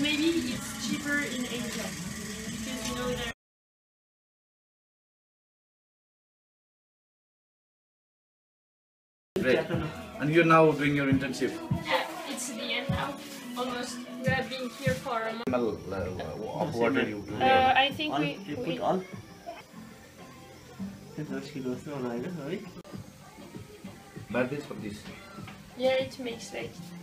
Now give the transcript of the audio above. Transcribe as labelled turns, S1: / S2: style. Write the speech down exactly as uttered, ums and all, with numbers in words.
S1: maybe it's cheaper in Asia because you know there.
S2: Great. And you're now doing your internship?
S1: Yeah, it's the end now. Almost. We have been here for a month.
S2: Uh, what did you do?
S1: Uh, I think
S3: on,
S1: we.
S3: you
S1: we
S3: put on. That is for this.
S1: yeah, it makes like